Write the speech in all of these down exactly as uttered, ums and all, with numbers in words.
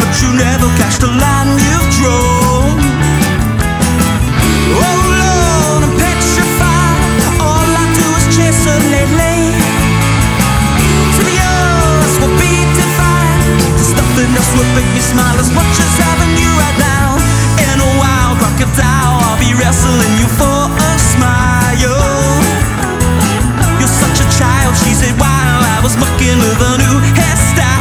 but you never catch the line you've drawn. Oh Lord, I'm petrified. All I do is chase her lately. To be yours will be divine. There's nothing else would make me smile as much as having you right now. In a wild crocodile, I'll be wrestling you for a smile. You're such a child, she said, while I was mucking with a new hairstyle.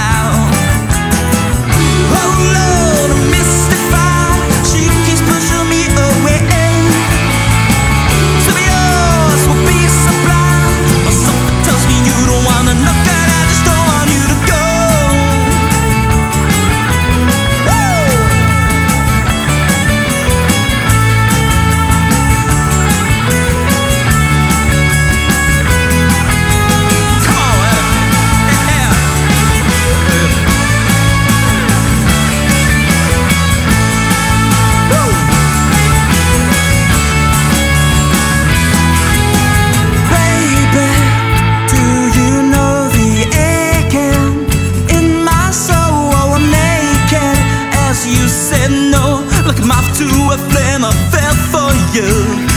Oh Lord, I'm mystified. She keeps pushing me away. To be yours will be sublime, but something tells me you don't wanna look at. I just don't want you to go. You said no, like a moth to a flame, I fell for you.